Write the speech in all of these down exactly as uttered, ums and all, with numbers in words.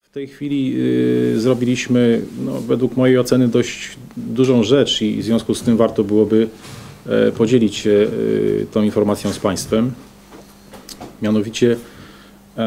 W tej chwili y, zrobiliśmy, no, według mojej oceny, dość dużą rzecz i w związku z tym warto byłoby y, podzielić się y, tą informacją z Państwem. Mianowicie y,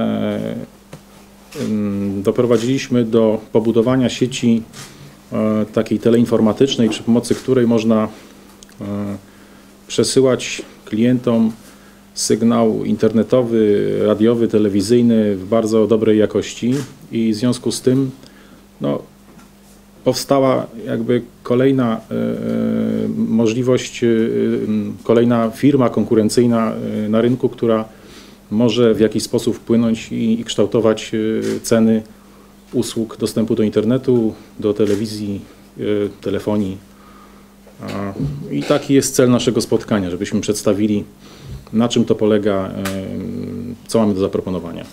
y, doprowadziliśmy do pobudowania sieci y, takiej teleinformatycznej, przy pomocy której można y, przesyłać klientom sygnał internetowy, radiowy, telewizyjny w bardzo dobrej jakości i w związku z tym no, powstała jakby kolejna e, możliwość, e, kolejna firma konkurencyjna e, na rynku, która może w jakiś sposób wpłynąć i, i kształtować e, ceny usług dostępu do internetu, do telewizji, e, telefonii. A, I taki jest cel naszego spotkania, żebyśmy przedstawili, na czym to polega, co mamy do zaproponowania.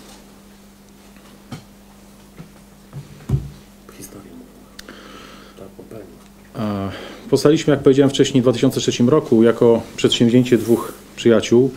Powstaliśmy, jak powiedziałem wcześniej, w dwa tysiące trzecim roku jako przedsięwzięcie dwóch przyjaciół,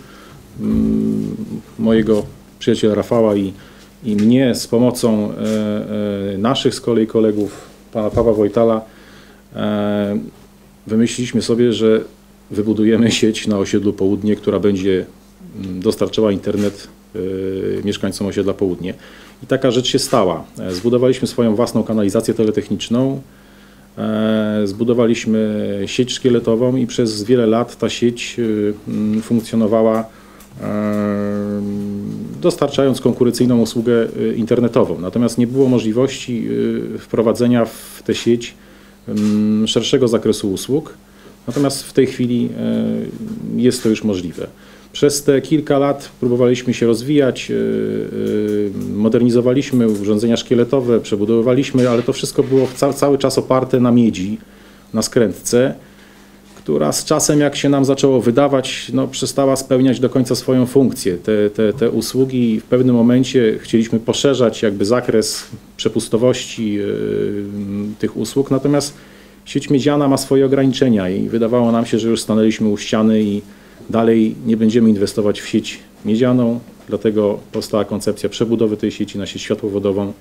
mojego przyjaciela Rafała i, i mnie, z pomocą naszych z kolei kolegów, pana Pawła Wojtala. Wymyśliliśmy sobie, że wybudujemy sieć na osiedlu Południe, która będzie dostarczała internet y, mieszkańcom osiedla Południe. I taka rzecz się stała. Zbudowaliśmy swoją własną kanalizację teletechniczną, e, zbudowaliśmy sieć szkieletową i przez wiele lat ta sieć y, y, funkcjonowała, e, dostarczając konkurencyjną usługę y, internetową. Natomiast nie było możliwości y, wprowadzenia w tę sieć y, szerszego zakresu usług. Natomiast w tej chwili jest to już możliwe. Przez te kilka lat próbowaliśmy się rozwijać, modernizowaliśmy urządzenia szkieletowe, przebudowywaliśmy, ale to wszystko było cały czas oparte na miedzi, na skrętce, która z czasem, jak się nam zaczęło wydawać, no, przestała spełniać do końca swoją funkcję. Te, te, te usługi w pewnym momencie chcieliśmy poszerzać jakby zakres przepustowości tych usług, natomiast sieć miedziana ma swoje ograniczenia i wydawało nam się, że już stanęliśmy u ściany i dalej nie będziemy inwestować w sieć miedzianą, dlatego powstała koncepcja przebudowy tej sieci na sieć światłowodową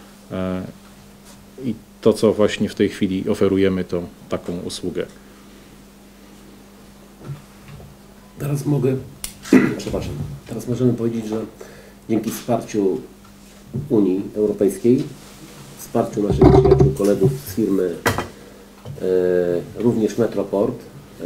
i to, co właśnie w tej chwili oferujemy, to taką usługę. Teraz mogę, przepraszam, teraz możemy powiedzieć, że dzięki wsparciu Unii Europejskiej, wsparciu naszych przyjaciół, kolegów z firmy, E, również Metroport, e,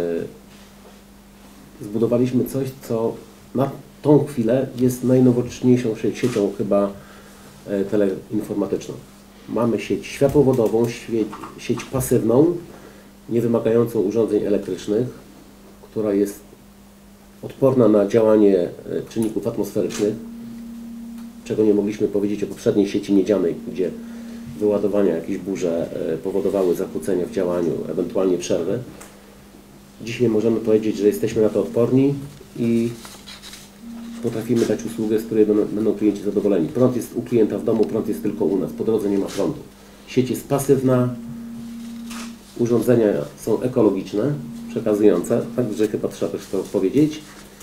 zbudowaliśmy coś, co na tą chwilę jest najnowocześniejszą siecią chyba e, teleinformatyczną. Mamy sieć światłowodową, sieć, sieć pasywną, nie wymagającą urządzeń elektrycznych, która jest odporna na działanie e, czynników atmosferycznych, czego nie mogliśmy powiedzieć o poprzedniej sieci miedzianej, gdzie wyładowania, jakieś burze powodowały zakłócenia w działaniu, ewentualnie przerwy. Dzisiaj możemy powiedzieć, że jesteśmy na to odporni i potrafimy dać usługę, z której będą klienci zadowoleni. Prąd jest u klienta w domu, prąd jest tylko u nas, po drodze nie ma prądu. Sieć jest pasywna, urządzenia są ekologiczne, przekazujące, także chyba trzeba też to powiedzieć.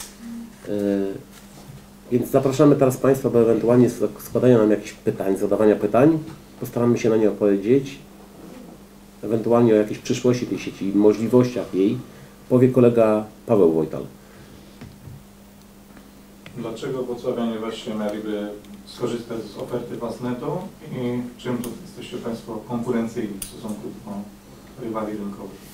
Więc zapraszamy teraz Państwa do ewentualnie składania nam jakichś pytań, zadawania pytań. Postaramy się na nie odpowiedzieć. Ewentualnie o jakiejś przyszłości tej sieci, możliwościach jej powie kolega Paweł Wojtal. Dlaczego wrocławianie właśnie mieliby skorzystać z oferty Fastnetu i czym tu jesteście Państwo konkurencyjni w stosunku do rywali rynkowych?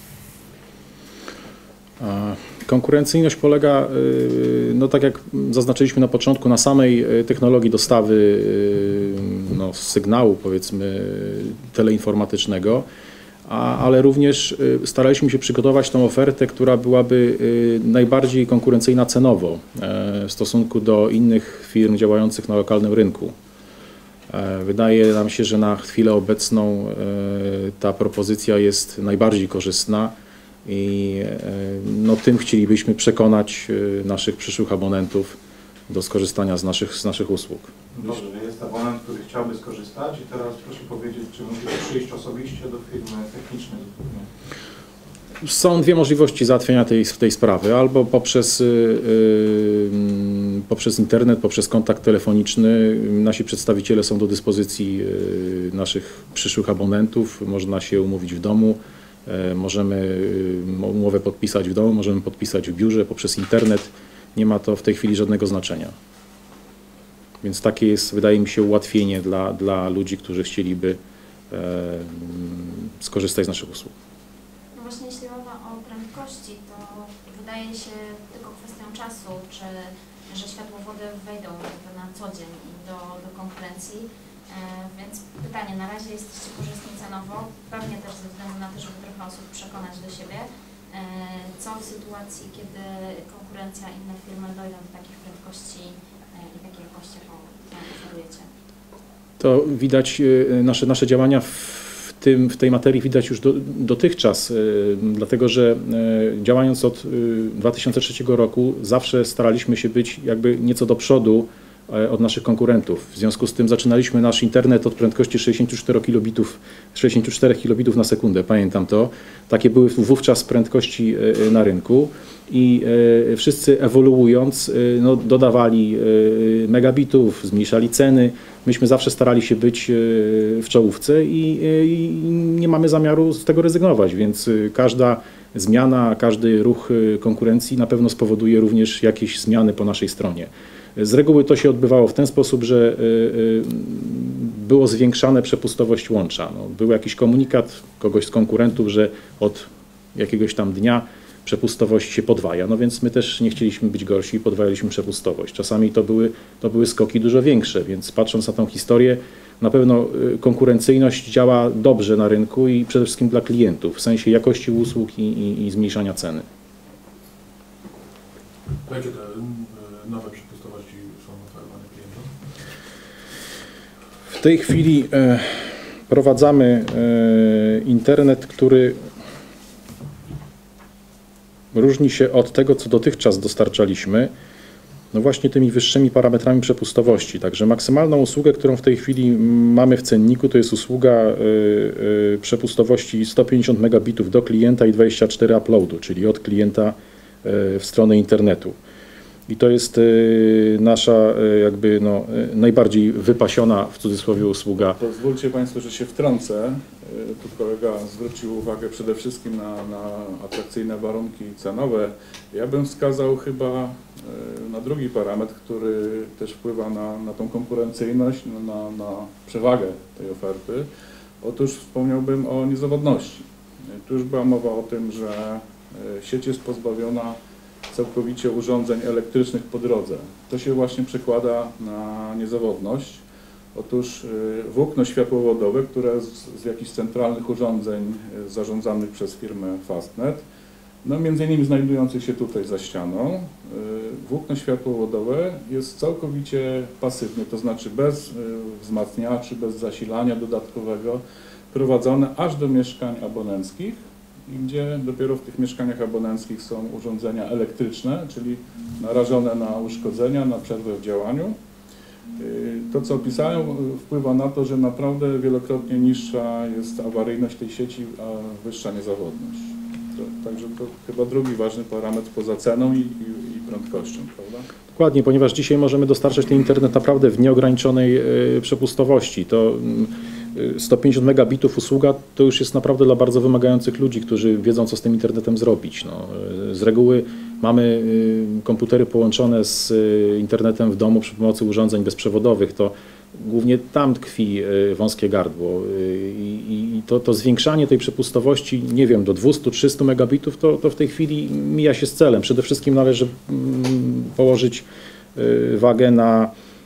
Konkurencyjność polega, no tak jak zaznaczyliśmy na początku, na samej technologii dostawy no, sygnału, powiedzmy, teleinformatycznego, a, ale również staraliśmy się przygotować tą ofertę, która byłaby najbardziej konkurencyjna cenowo w stosunku do innych firm działających na lokalnym rynku. Wydaje nam się, że na chwilę obecną ta propozycja jest najbardziej korzystna. I no, tym chcielibyśmy przekonać naszych przyszłych abonentów do skorzystania z naszych, z naszych usług. Dobrze, jest abonent, który chciałby skorzystać i teraz proszę powiedzieć, czy musi przyjść osobiście do firmy technicznej? Są dwie możliwości załatwienia tej, tej sprawy. Albo poprzez y, y, poprzez internet, poprzez kontakt telefoniczny nasi przedstawiciele są do dyspozycji naszych przyszłych abonentów. Można się umówić w domu, możemy umowę podpisać w domu, możemy podpisać w biurze poprzez internet. Nie ma to w tej chwili żadnego znaczenia. Więc takie jest, wydaje mi się, ułatwienie dla, dla ludzi, którzy chcieliby e, skorzystać z naszych usług. No właśnie, jeśli mowa o prędkości, to wydaje się tylko kwestią czasu, czy że światłowody wejdą na co dzień do, do konkurencji. E, więc pytanie, na razie jesteście korzystni cenowo, pewnie też ze względu na to, żeby trochę osób przekonać do siebie. E, co w sytuacji, kiedy konkurencja, inne firmy dojdą do takich prędkości i takiej jakości, jaką oferujecie? To widać, nasze, nasze działania w, tym, w tej materii widać już do, dotychczas, dlatego że działając od dwa tysiące trzeciego roku zawsze staraliśmy się być jakby nieco do przodu od naszych konkurentów. W związku z tym zaczynaliśmy nasz internet od prędkości sześćdziesięciu czterech kilobitów, sześćdziesięciu czterech kilobitów na sekundę, pamiętam to. Takie były wówczas prędkości na rynku i wszyscy ewoluując no, dodawali megabitów, zmniejszali ceny. Myśmy zawsze starali się być w czołówce i, i nie mamy zamiaru z tego rezygnować, więc każda zmiana, każdy ruch konkurencji na pewno spowoduje również jakieś zmiany po naszej stronie. Z reguły to się odbywało w ten sposób, że było zwiększane przepustowość łącza. No, był jakiś komunikat kogoś z konkurentów, że od jakiegoś tam dnia przepustowość się podwaja. No więc my też nie chcieliśmy być gorsi i podwajaliśmy przepustowość. Czasami to były, to były skoki dużo większe, więc patrząc na tą historię, na pewno konkurencyjność działa dobrze na rynku i przede wszystkim dla klientów, w sensie jakości usług i, i, i zmniejszania ceny. Jakie te nowe przepustowości są oferowane klientom? W tej chwili e, prowadzamy e, internet, który różni się od tego, co dotychczas dostarczaliśmy, no właśnie tymi wyższymi parametrami przepustowości. Także maksymalną usługę, którą w tej chwili mamy w cenniku, to jest usługa y, y, przepustowości sto pięćdziesiąt megabitów do klienta i dwadzieścia cztery uploadu, czyli od klienta y, w stronę internetu. I to jest y, nasza y, jakby no, y, najbardziej wypasiona w cudzysłowie usługa. Pozwólcie Państwo, że się wtrącę. Tu kolega zwrócił uwagę przede wszystkim na, na atrakcyjne warunki cenowe. Ja bym wskazał chyba na drugi parametr, który też wpływa na, na tą konkurencyjność, na, na przewagę tej oferty. Otóż wspomniałbym o niezawodności. Tu już była mowa o tym, że sieć jest pozbawiona całkowicie urządzeń elektrycznych po drodze. To się właśnie przekłada na niezawodność. Otóż włókno światłowodowe, które z, z jakichś centralnych urządzeń zarządzanych przez firmę Fastnet, no między innymi znajdujących się tutaj za ścianą, włókno światłowodowe jest całkowicie pasywnie, to znaczy bez wzmacniaczy, bez zasilania dodatkowego, prowadzone aż do mieszkań abonenckich, gdzie dopiero w tych mieszkaniach abonenckich są urządzenia elektryczne, czyli narażone na uszkodzenia, na przerwę w działaniu. To, co opisałem, wpływa na to, że naprawdę wielokrotnie niższa jest awaryjność tej sieci, a wyższa niezawodność. To, także to chyba drugi ważny parametr poza ceną i, i, i prędkością, prawda? Dokładnie, ponieważ dzisiaj możemy dostarczać ten internet naprawdę w nieograniczonej y, przepustowości. To y, sto pięćdziesiąt megabitów usługa to już jest naprawdę dla bardzo wymagających ludzi, którzy wiedzą, co z tym internetem zrobić. No, y, z reguły mamy y, komputery połączone z y, internetem w domu przy pomocy urządzeń bezprzewodowych. To głównie tam tkwi y, wąskie gardło y, i to, to zwiększanie tej przepustowości, nie wiem, do dwustu do trzystu megabitów, to, to w tej chwili mija się z celem. Przede wszystkim należy mm, położyć y, wagę na,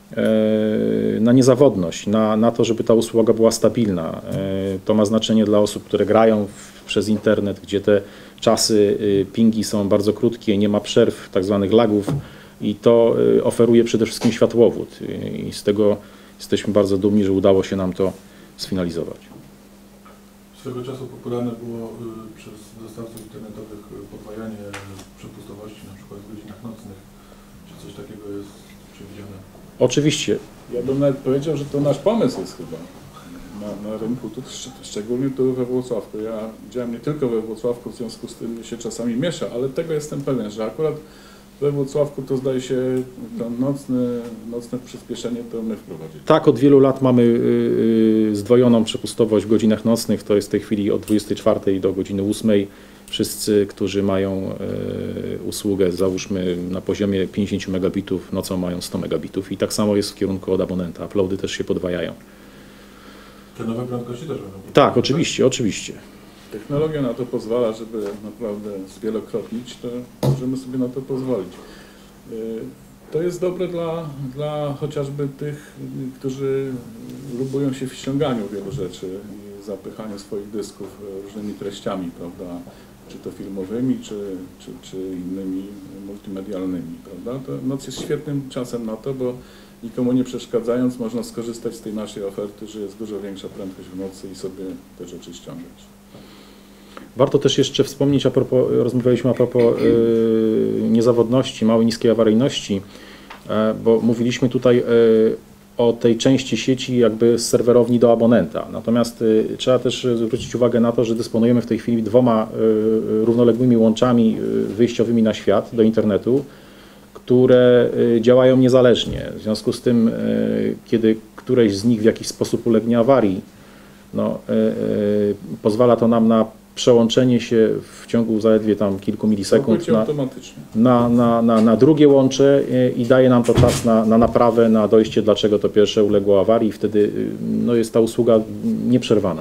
y, na niezawodność, na, na to, żeby ta usługa była stabilna. Y, to ma znaczenie dla osób, które grają w, przez internet, gdzie te czasy y, pingi są bardzo krótkie, nie ma przerw, tak zwanych lagów i to y, oferuje przede wszystkim światłowód y, i z tego jesteśmy bardzo dumni, że udało się nam to sfinalizować. Swego czasu popularne było y, przez dostawców internetowych podwajanie przepustowości, na przykład w godzinach nocnych. Czy coś takiego jest przewidziane? Oczywiście. Ja bym nawet powiedział, że to nasz pomysł jest chyba na, na rynku, tu, szczególnie tu we Włocławku. Ja działam nie tylko we Włocławku, w związku z tym się czasami miesza, ale tego jestem pewien, że akurat We Włocławku to zdaje się to nocne, nocne przyspieszenie to my wprowadziliśmy. Tak, od wielu lat mamy y, y, zdwojoną przepustowość w godzinach nocnych. To jest w tej chwili od dwudziestej czwartej do godziny ósmej. Wszyscy, którzy mają y, usługę, załóżmy na poziomie pięćdziesiąt megabitów, nocą mają sto megabitów. I tak samo jest w kierunku od abonenta. Uploady też się podwajają. Te nowe prędkości też będą? Tak, oczywiście, oczywiście. Technologia na to pozwala, żeby naprawdę zwielokrotnić, to możemy sobie na to pozwolić. To jest dobre dla, dla chociażby tych, którzy lubują się w ściąganiu wielu rzeczy i zapychaniu swoich dysków różnymi treściami, prawda, czy to filmowymi, czy, czy, czy innymi multimedialnymi, prawda. To noc jest świetnym czasem na to, bo nikomu nie przeszkadzając można skorzystać z tej naszej oferty, że jest dużo większa prędkość w nocy i sobie te rzeczy ściągać. Warto też jeszcze wspomnieć, a propos, rozmawialiśmy a propos y, niezawodności, małej, niskiej awaryjności, y, bo mówiliśmy tutaj y, o tej części sieci jakby z serwerowni do abonenta. Natomiast y, trzeba też zwrócić uwagę na to, że dysponujemy w tej chwili dwoma y, równoległymi łączami y, wyjściowymi na świat do internetu, które y, działają niezależnie. W związku z tym, y, kiedy któreś z nich w jakiś sposób ulegnie awarii, no, y, y, pozwala to nam na przełączenie się w ciągu zaledwie tam kilku milisekund na, na, na, na, na drugie łącze i daje nam to czas na, na naprawę, na dojście, dlaczego to pierwsze uległo awarii i wtedy no, jest ta usługa nieprzerwana.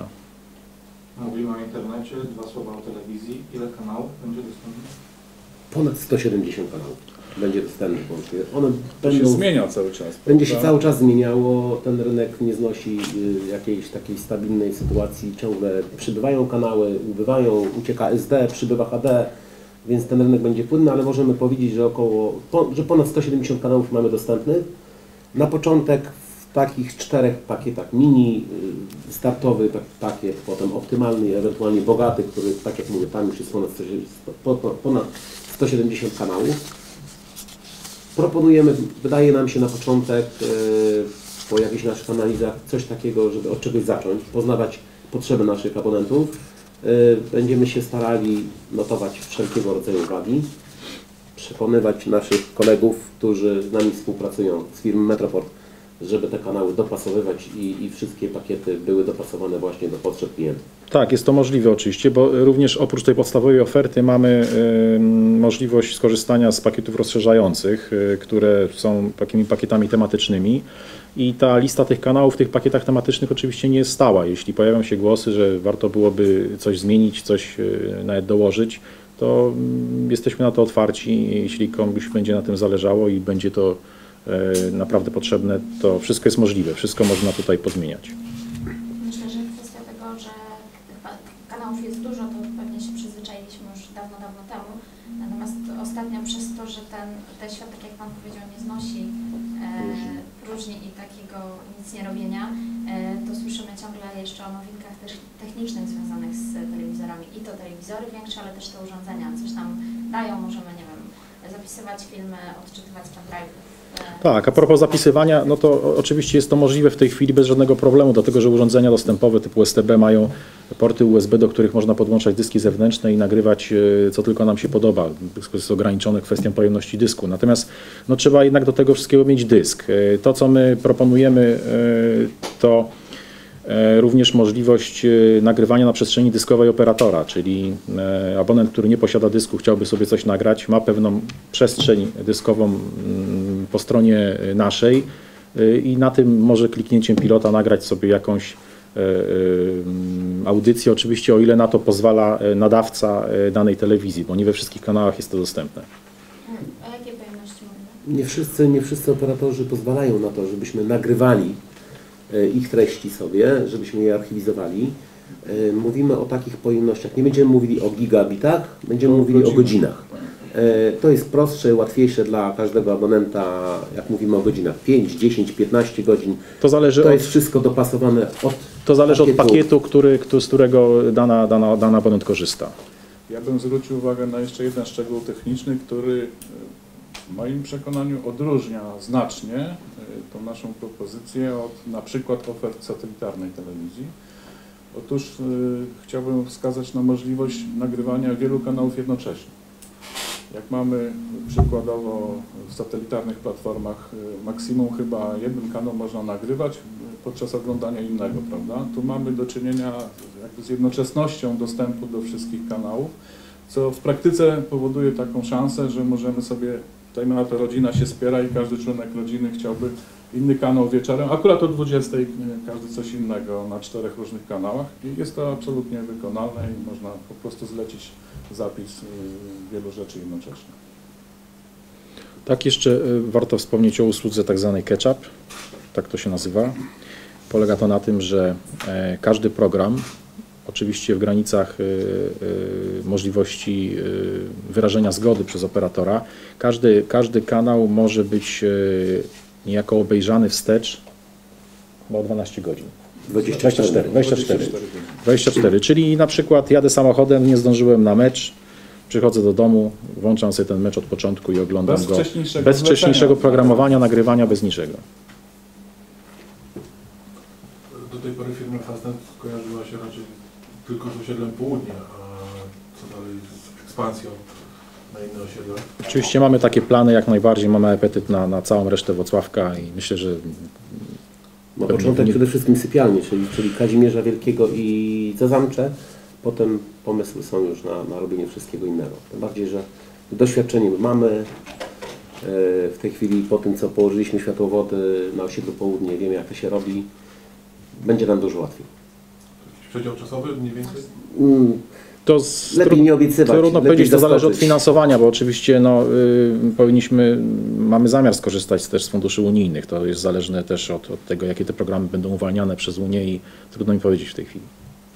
Mówimy o internecie, dwa słowa o telewizji. Ile kanałów będzie dostępnych? Ponad sto siedemdziesiąt kanałów będzie dostępnych. One to będą, się zmienia cały czas. Będzie prawda? się cały czas zmieniało, ten rynek nie znosi y, jakiejś takiej stabilnej sytuacji, ciągle przybywają kanały, ubywają, ucieka S D, przybywa H D, więc ten rynek będzie płynny, ale możemy powiedzieć, że około, po, że ponad sto siedemdziesiąt kanałów mamy dostępnych. Na początek w takich czterech pakietach mini, y, startowy pakiet, potem optymalny, ewentualnie bogaty, który, tak jak mówię, tam już jest ponad ponad sto siedemdziesiąt kanałów. Proponujemy, wydaje nam się na początek, yy, po jakichś naszych analizach, coś takiego, żeby od czegoś zacząć, poznawać potrzeby naszych abonentów. Yy, będziemy się starali notować wszelkiego rodzaju uwagi, przekonywać naszych kolegów, którzy z nami współpracują z firmy Metroport, żeby te kanały dopasowywać i, i wszystkie pakiety były dopasowane właśnie do potrzeb klientów. Tak, jest to możliwe oczywiście, bo również oprócz tej podstawowej oferty mamy y, możliwość skorzystania z pakietów rozszerzających, y, które są takimi pakietami tematycznymi i ta lista tych kanałów w tych pakietach tematycznych oczywiście nie jest stała. Jeśli pojawią się głosy, że warto byłoby coś zmienić, coś y, nawet dołożyć, to y, jesteśmy na to otwarci. Jeśli komuś będzie na tym zależało i będzie to y, naprawdę potrzebne, to wszystko jest możliwe, wszystko można tutaj pozmieniać. Myślę, że kwestia tego, że tych kanałów jest dużo, to pewnie się przyzwyczailiśmy już dawno, dawno temu. Natomiast ostatnio przez to, że ten, ten świat, tak jak Pan powiedział, nie znosi e, próżni i takiego nic nie robienia, e, to słyszymy ciągle jeszcze o nowinkach też technicznych związanych z telewizorami. I to telewizory większe, ale też te urządzenia. Coś nam dają, możemy, nie wiem, zapisywać filmy, odczytywać pendrive'y. Tak, a propos zapisywania, no to oczywiście jest to możliwe w tej chwili bez żadnego problemu, dlatego że urządzenia dostępowe typu S T B mają porty U S B, do których można podłączać dyski zewnętrzne i nagrywać co tylko nam się podoba. Wszystko jest ograniczone kwestią pojemności dysku. Natomiast no, trzeba jednak do tego wszystkiego mieć dysk. To, co my proponujemy, to również możliwość nagrywania na przestrzeni dyskowej operatora, czyli abonent, który nie posiada dysku, chciałby sobie coś nagrać, ma pewną przestrzeń dyskową po stronie naszej i na tym może kliknięciem pilota nagrać sobie jakąś audycję, oczywiście o ile na to pozwala nadawca danej telewizji, bo nie we wszystkich kanałach jest to dostępne. O jakiej pojemności mówimy? Nie wszyscy, nie wszyscy operatorzy pozwalają na to, żebyśmy nagrywali ich treści sobie, żebyśmy je archiwizowali. Mówimy o takich pojemnościach. Nie będziemy mówili o gigabitach, będziemy o mówili godzinach. o godzinach. To jest prostsze, łatwiejsze dla każdego abonenta, jak mówimy o godzinach. pięć, dziesięć, piętnaście godzin. To zależy to od, jest wszystko dopasowane od To zależy pakietu. od pakietu, który, z którego dana, dana, dana abonent korzysta. Ja bym zwrócił uwagę na jeszcze jeden szczegół techniczny, który w moim przekonaniu odróżnia znacznie tą naszą propozycję od na przykład ofert satelitarnej telewizji. Otóż y, chciałbym wskazać na możliwość nagrywania wielu kanałów jednocześnie. Jak mamy przykładowo w satelitarnych platformach maksimum chyba jeden kanał można nagrywać podczas oglądania innego, prawda? Tu mamy do czynienia jakby z jednoczesnością dostępu do wszystkich kanałów, co w praktyce powoduje taką szansę, że możemy sobie, dajmy na to, rodzina się spiera i każdy członek rodziny chciałby inny kanał wieczorem, akurat o dwudziestej każdy coś innego na czterech różnych kanałach i jest to absolutnie wykonalne i można po prostu zlecić zapis wielu rzeczy jednocześnie. Tak, jeszcze warto wspomnieć o usłudze tak zwanej catch-up, tak to się nazywa. Polega to na tym, że każdy program, oczywiście w granicach możliwości wyrażenia zgody przez operatora, każdy, każdy kanał może być niejako obejrzany wstecz o dwanaście godzin. dwadzieścia cztery. dwadzieścia cztery. dwadzieścia cztery, czyli na przykład jadę samochodem, nie zdążyłem na mecz, przychodzę do domu, włączam sobie ten mecz od początku i oglądam bez go wcześniejszego bez wcześniejszego zlecenia. programowania, nagrywania, bez niczego. Do tej pory firma Fastnet kojarzyła się raczej tylko z osiedlem Południa, a co dalej z ekspansją na inne osiedla? Oczywiście mamy takie plany, jak najbardziej, mamy apetyt na, na całą resztę Włocławka i myślę, że Na Pewnie początek nie- przede wszystkim sypialnie, czyli, czyli Kazimierza Wielkiego i Zazamcze. Potem pomysły są już na, na robienie wszystkiego innego. Tym bardziej, że doświadczenie mamy e, w tej chwili po tym, co położyliśmy światłowody na osiedlu Południe, wiemy jak to się robi, będzie nam dużo łatwiej. Jakiś przedział czasowy mniej więcej? Mm, to z, Lepiej nie obiecywać. trudno lepiej powiedzieć, to zależy od zaskoczyć. finansowania, bo oczywiście no, y, powinniśmy, mamy zamiar skorzystać też z funduszy unijnych. To jest zależne też od, od tego, jakie te programy będą uwalniane przez Unię i trudno mi powiedzieć w tej chwili.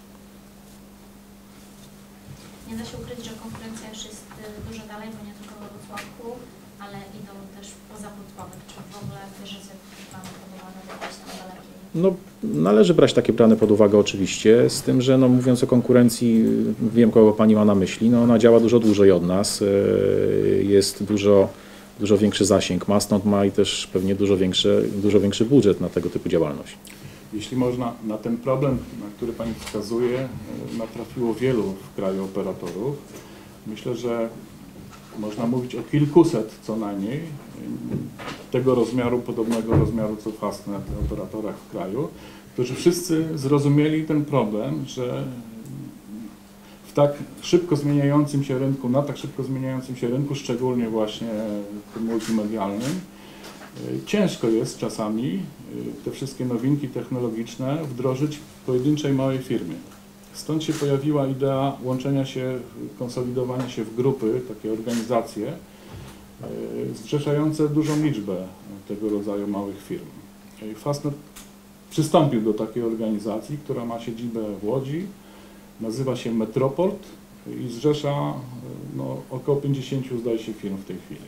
Nie da się ukryć, że konkurencja już jest y, dużo dalej, bo nie tylko we Wrocławku, ale idą też poza Wrocławek. Czy w ogóle bierzecie plany pod uwagę do jakiejś tam dalekiej? No, należy brać takie plany pod uwagę oczywiście, z tym, że no, mówiąc o konkurencji, wiem, kogo Pani ma na myśli, no, ona działa dużo dłużej od nas, y, jest dużo, dużo większy zasięg ma, stąd ma i też pewnie dużo większy, dużo większy budżet na tego typu działalność. Jeśli można, na ten problem, na który Pani wskazuje, e, natrafiło wielu w kraju operatorów. Myślę, że można mówić o kilkuset co najmniej e, tego rozmiaru, podobnego rozmiaru co Fastnet operatorach w kraju, którzy wszyscy zrozumieli ten problem, że w tak szybko zmieniającym się rynku, na tak szybko zmieniającym się rynku, szczególnie właśnie tym multimedialnym, ciężko jest czasami te wszystkie nowinki technologiczne wdrożyć w pojedynczej małej firmie. Stąd się pojawiła idea łączenia się, konsolidowania się w grupy, takie organizacje zrzeszające dużą liczbę tego rodzaju małych firm. Fastnet przystąpił do takiej organizacji, która ma siedzibę w Łodzi, nazywa się Metroport i zrzesza no, około pięćdziesięciu, zdaje się, firm w tej chwili.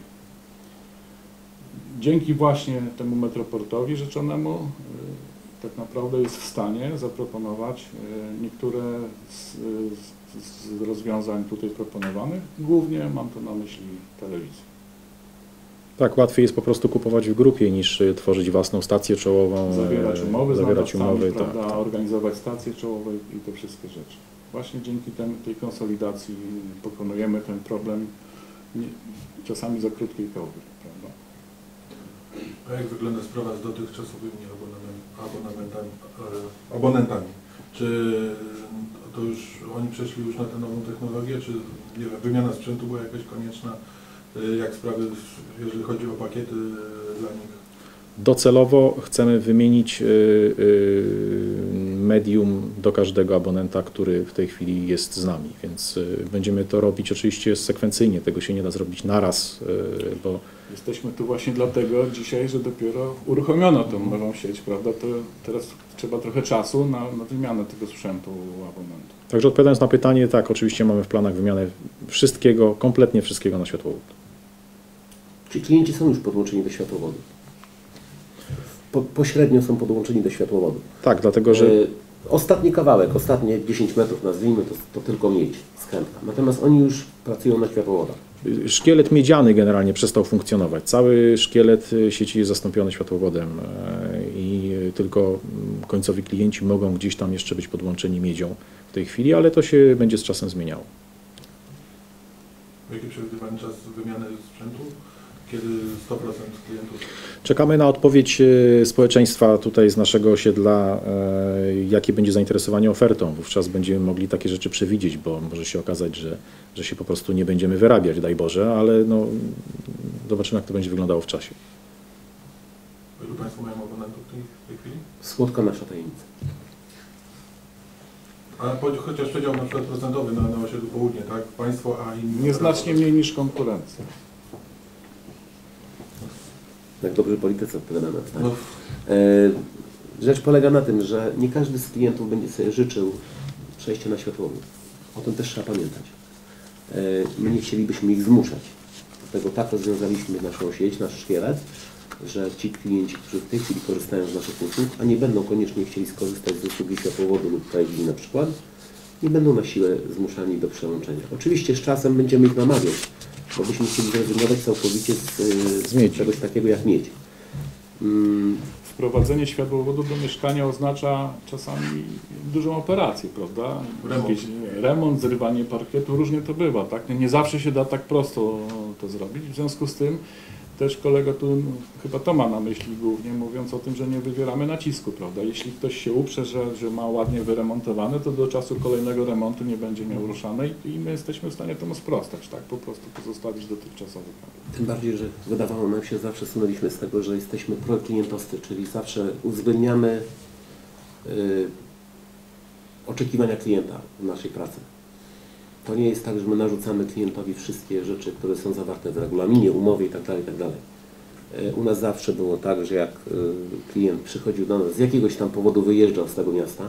Dzięki właśnie temu Metroportowi rzeczonemu y, tak naprawdę jest w stanie zaproponować y, niektóre z, z, z rozwiązań tutaj proponowanych. Głównie mam tu na myśli telewizję. Tak, łatwiej jest po prostu kupować w grupie niż y, tworzyć własną stację czołową, Zawierać e, umowy z zawierać nadawcami, umowy, tak, prawda, tak. organizować stacje czołowe i te wszystkie rzeczy. Właśnie dzięki tem, tej konsolidacji pokonujemy ten problem nie, czasami za krótkiej kołby, prawda? A jak wygląda sprawa z dotychczasowymi abonamen- abonamentami, e, abonentami? Czy to już oni przeszli już na tę nową technologię, czy nie wiem, wymiana sprzętu była jakaś konieczna? E, Jak sprawy, jeżeli chodzi o pakiety e, dla nich? Docelowo chcemy wymienić y, y, medium do każdego abonenta, który w tej chwili jest z nami, więc y, będziemy to robić oczywiście sekwencyjnie, tego się nie da zrobić naraz, y, bo Jesteśmy tu właśnie dlatego dzisiaj, że dopiero uruchomiono tę nową sieć, prawda? To teraz trzeba trochę czasu na, na wymianę tego sprzętu u abonentów. Także odpowiadając na pytanie, tak, oczywiście mamy w planach wymianę wszystkiego, kompletnie wszystkiego na światłowód. Czyli klienci są już podłączeni do światłowodu. Po, pośrednio są podłączeni do światłowodu. Tak, dlatego że E, Ostatni kawałek, ostatnie dziesięć metrów nazwijmy, to, to tylko miedź, skrętka. Natomiast oni już pracują na światłowodach. szkielet miedziany generalnie przestał funkcjonować. Cały szkielet sieci jest zastąpiony światłowodem e, i tylko mm, końcowi klienci mogą gdzieś tam jeszcze być podłączeni miedzią w tej chwili, ale to się będzie z czasem zmieniało. Jaki przewidywany czas wymiany sprzętu? Kiedy sto procent klientów? Czekamy na odpowiedź e, społeczeństwa tutaj z naszego osiedla, e, jakie będzie zainteresowanie ofertą. Wówczas będziemy mogli takie rzeczy przewidzieć, bo może się okazać, że, że się po prostu nie będziemy wyrabiać, daj Boże, ale no, zobaczymy, jak to będzie wyglądało w czasie. Ilu Państwo mają abonentów w tej, w tej chwili? Słodka nasza tajemnica. A po- chociaż przedział na przykład procentowy na, na osiedlu Południe, tak? Państwo, a inni... Nieznacznie mniej niż konkurencja. Jak dobrze polityce odpowiadamy. Tak? No, E, Rzecz polega na tym, że nie każdy z klientów będzie sobie życzył przejścia na światłowód. O tym też trzeba pamiętać. E, My nie chcielibyśmy ich zmuszać. Dlatego tak rozwiązaliśmy naszą sieć, nasz szkielet, że ci klienci, którzy w tej chwili korzystają z naszych usług, a nie będą koniecznie chcieli skorzystać z usługi światłowodu lub telewizji na przykład, nie będą na siłę zmuszani do przełączenia. Oczywiście z czasem będziemy ich namawiać, bo byśmy chcieli zrezygnować całkowicie z, Z miedzi. z czegoś takiego jak miedź. Mm, Wprowadzenie światłowodu do mieszkania oznacza czasami dużą operację, prawda? Remont. Jakiś remont, zrywanie parkietu, różnie to bywa, tak? Nie zawsze się da tak prosto to zrobić, w związku z tym też kolega tu no, chyba to ma na myśli głównie, mówiąc o tym, że nie wywieramy nacisku, prawda? Jeśli ktoś się uprze, że, że ma ładnie wyremontowane, to do czasu kolejnego remontu nie będzie miał ruszanej i my jesteśmy w stanie temu sprostać, tak? Po prostu pozostawić dotychczasowy kabel. Tym bardziej, że wydawało nam się, zawsze sunęliśmy z tego, że jesteśmy proklientowscy, czyli zawsze uwzględniamy y, oczekiwania klienta w naszej pracy. To nie jest tak, że my narzucamy klientowi wszystkie rzeczy, które są zawarte w regulaminie, umowie itd. itd. Y, U nas zawsze było tak, że jak y, klient przychodził do nas z jakiegoś tam powodu, wyjeżdżał z tego miasta,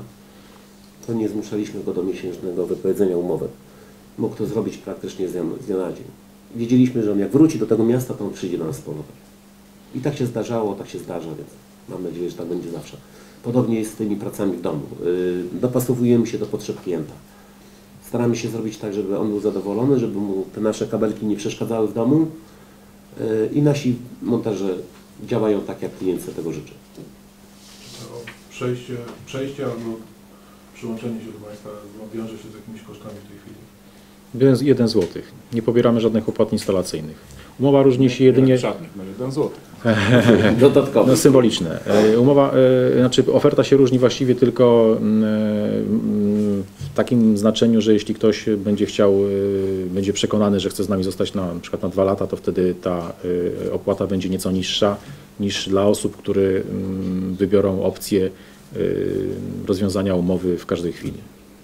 to nie zmuszaliśmy go do miesięcznego wypowiedzenia umowy. Mógł to zrobić praktycznie z dnia, z dnia na dzień. Wiedzieliśmy, że on jak wróci do tego miasta, to on przyjdzie do nas z powrotem. I tak się zdarzało, tak się zdarza, więc mam nadzieję, że tak będzie zawsze. Podobnie jest z tymi pracami w domu. Yy, dopasowujemy się do potrzeb klienta. Staramy się zrobić tak, żeby on był zadowolony, żeby mu te nasze kabelki nie przeszkadzały w domu yy, i nasi montaże działają tak, jak klient sobie tego życzy. to przejście, przejście albo przyłączenie się do Państwa wiąże się z jakimiś kosztami w tej chwili? jeden złotych. Nie pobieramy żadnych opłat instalacyjnych. Umowa różni się jedynie... Żadnych, no jeden złotych. Dodatkowo. No, symboliczne. E, Umowa, e, znaczy oferta się różni właściwie tylko mm, mm, w takim znaczeniu, że jeśli ktoś będzie chciał, e, będzie przekonany, że chce z nami zostać na, na przykład na dwa lata, to wtedy ta e, opłata będzie nieco niższa niż dla osób, które mm, wybiorą opcję e, rozwiązania umowy w każdej chwili.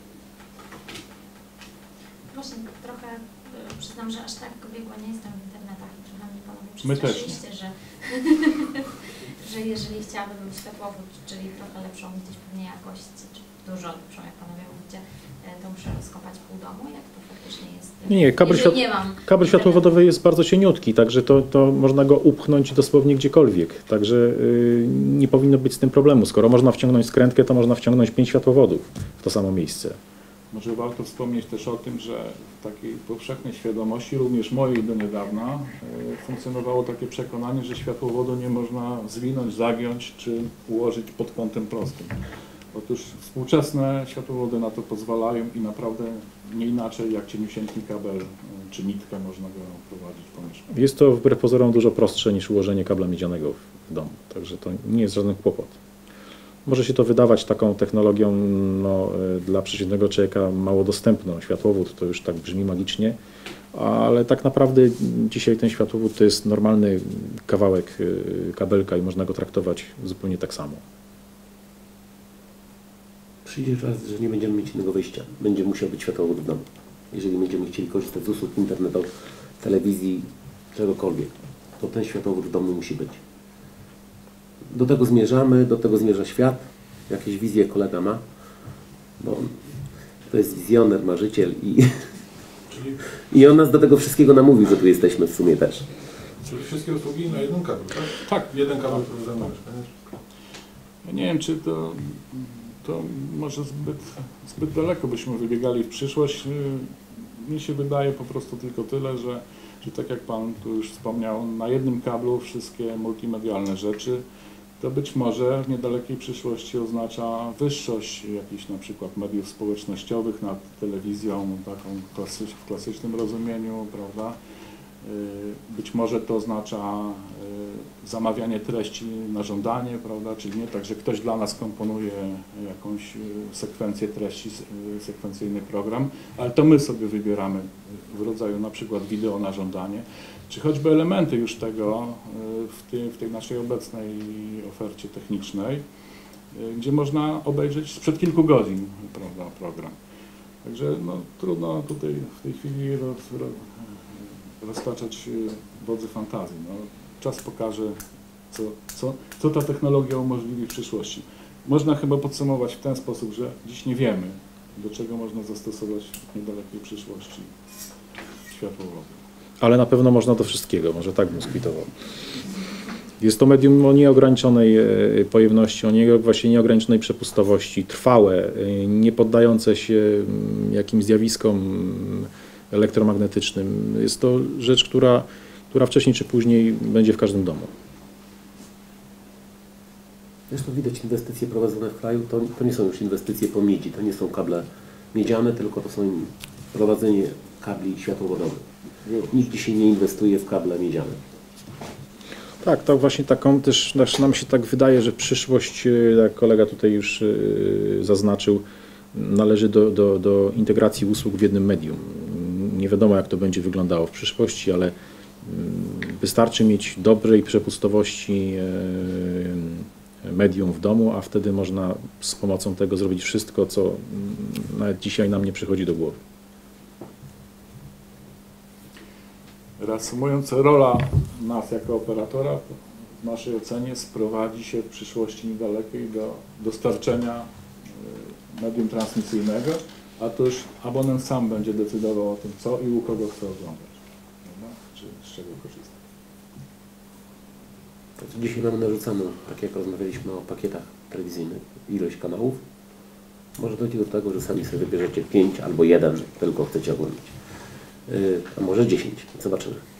Właśnie trochę y, przyznam, że aż tak biegła nie jestem w internetach i trochę mnie panowie My też przestraszyliście, że, że jeżeli chciałabym światłowód, czyli trochę lepszą gdzieś pewnie jakość, czy dużo lepszą, jak panowie mówicie, y, to muszę rozkopać pół domu, jak to faktycznie jest. Nie, nie, kabel, jeżeli świat... nie mam kabel internetu. światłowodowy jest bardzo cieniutki, także to, to można go upchnąć dosłownie gdziekolwiek. Także yy, nie powinno być z tym problemu. Skoro można wciągnąć skrętkę, to można wciągnąć pięć światłowodów w to samo miejsce. Może warto wspomnieć też o tym, że w takiej powszechnej świadomości, również mojej do niedawna, e, funkcjonowało takie przekonanie, że światłowodu nie można zwinąć, zagiąć czy ułożyć pod kątem prostym. Otóż współczesne światłowody na to pozwalają i naprawdę nie inaczej jak cieniusieńki kabel e, czy nitkę można go prowadzić po mieszkaniu. Jest to wbrew pozorom dużo prostsze niż ułożenie kabla miedzianego w domu, także to nie jest żaden kłopot. Może się to wydawać taką technologią no, dla przeciętnego człowieka mało dostępną. Światłowód to już tak brzmi magicznie, ale tak naprawdę dzisiaj ten światłowód to jest normalny kawałek kabelka i można go traktować zupełnie tak samo. Przyjdzie czas, że nie będziemy mieć innego wyjścia. Będzie musiał być światłowód w domu. Jeżeli będziemy chcieli korzystać z usług internetowych, telewizji, czegokolwiek, to ten światłowód w domu musi być. Do tego zmierzamy, do tego zmierza świat. Jakieś wizje kolega ma, bo on to jest wizjoner, marzyciel i, Czyli, i on nas do tego wszystkiego namówił, że tu jesteśmy w sumie też. czyli wszystkie usługi na jednym kablu, tak? Tak. Jeden kabel, który zajmuje mieszkanie. Ja nie wiem, czy to, to może zbyt, zbyt daleko byśmy wybiegali w przyszłość. Mi się wydaje po prostu tylko tyle, że, że tak jak Pan tu już wspomniał, na jednym kablu wszystkie multimedialne rzeczy, to być może w niedalekiej przyszłości oznacza wyższość jakichś na przykład mediów społecznościowych nad telewizją taką klasy, w klasycznym rozumieniu, prawda? Być może to oznacza zamawianie treści na żądanie, prawda? Czyli nie tak, że ktoś dla nas komponuje jakąś sekwencję treści, sekwencyjny program, ale to my sobie wybieramy w rodzaju na przykład wideo na żądanie, czy choćby elementy już tego w tej, w tej naszej obecnej ofercie technicznej, gdzie można obejrzeć sprzed kilku godzin, prawda, program. Także no, trudno tutaj w tej chwili roz, roz, roztaczać wodze fantazji. No, czas pokaże, co, co, co ta technologia umożliwi w przyszłości. Można chyba podsumować w ten sposób, że dziś nie wiemy, do czego można zastosować w niedalekiej przyszłości światłowody. Ale na pewno można do wszystkiego, może tak bym skwitował. Jest to medium o nieograniczonej pojemności, o nie, właśnie nieograniczonej przepustowości, trwałe, nie poddające się jakimś zjawiskom elektromagnetycznym. Jest to rzecz, która, która wcześniej czy później będzie w każdym domu. Zresztą widać inwestycje prowadzone w kraju, to, to nie są już inwestycje po miedzi, to nie są kable miedziane, tylko to są prowadzenie kabli światłowodowych. Nikt dzisiaj nie inwestuje w kable miedziane. Tak, to właśnie taką też nam się tak wydaje, że przyszłość, jak kolega tutaj już zaznaczył, należy do, do, do integracji usług w jednym medium. Nie wiadomo, jak to będzie wyglądało w przyszłości, ale wystarczy mieć dobrej przepustowości medium w domu, a wtedy można z pomocą tego zrobić wszystko, co nawet dzisiaj nam nie przychodzi do głowy. Reasumując, rola nas jako operatora w naszej ocenie sprowadzi się w przyszłości niedalekiej do dostarczenia medium transmisyjnego, a to już abonent sam będzie decydował o tym, co i u kogo chce oglądać, prawda? Czy z czego korzysta. Dzisiaj mamy narzucaną, tak jak rozmawialiśmy o pakietach telewizyjnych, ilość kanałów. Może dojdzie do tego, że sami sobie wybierzecie pięć albo jeden, tylko chcecie oglądać. A może dziesięć. Zobaczymy.